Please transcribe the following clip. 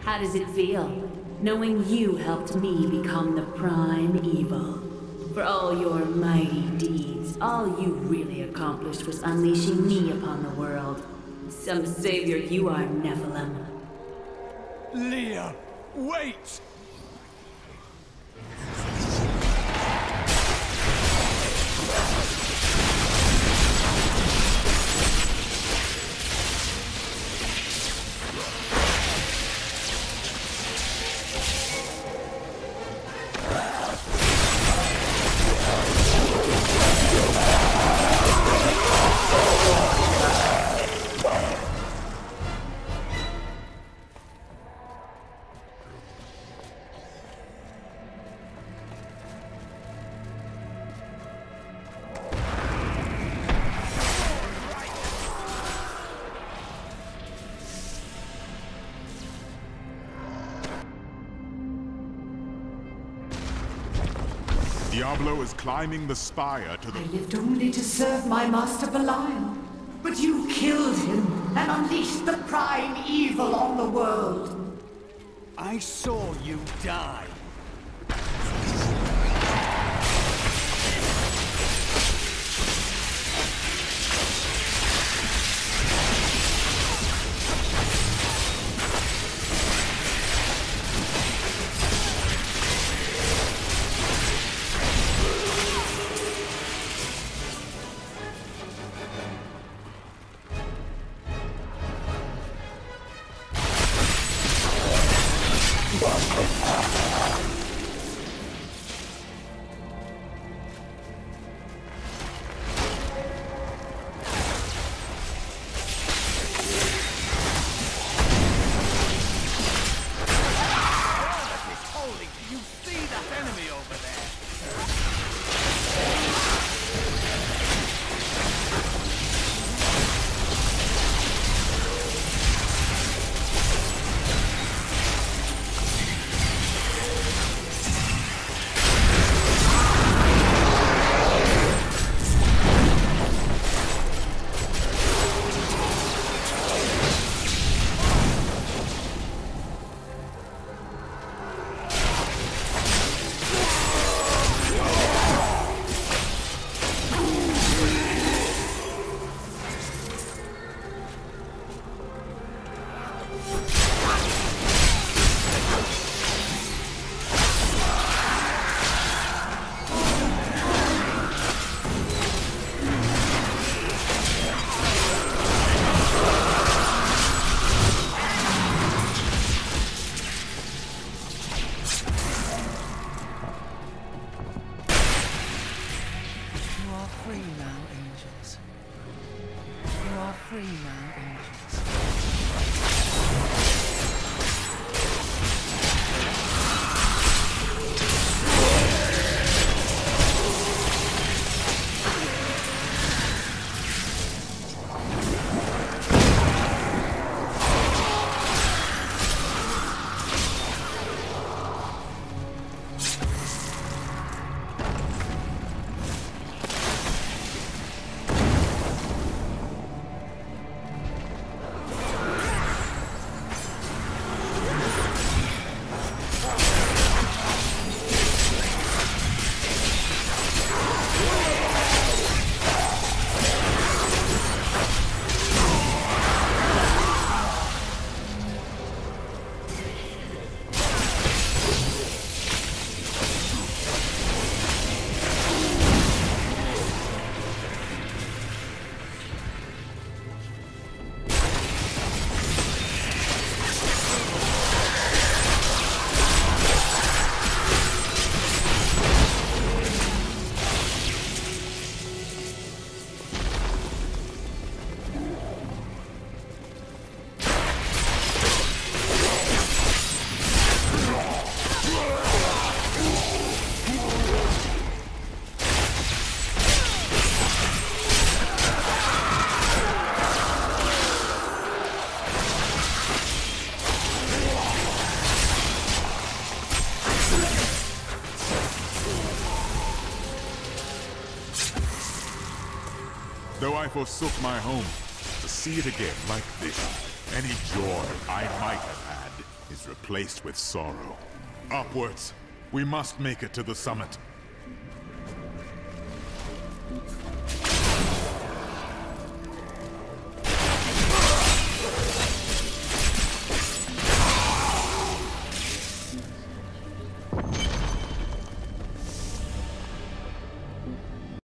How does it feel, knowing you helped me become the prime evil? For all your mighty deeds, all you really accomplished was unleashing me upon the world. Some savior you are, Nephilim. Leah, wait! Diablo is climbing the spire to the... I lived only to serve my master Belial. But you killed him and unleashed the prime evil on the world. I saw you die. Though I forsook my home, to see it again like this, any joy I might have had is replaced with sorrow. Upwards! We must make it to the summit.